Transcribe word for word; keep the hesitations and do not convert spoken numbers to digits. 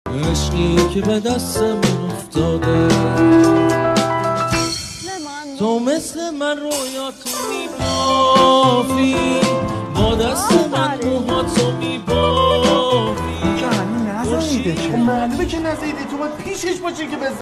عشقی که به دستمون افتاده تو مثل من رویاتو میبافی با دست من موهاتو میبافی که هنو نزاییده، خب معلومه که نزاییده، تو باید پیشش باشی که بزن.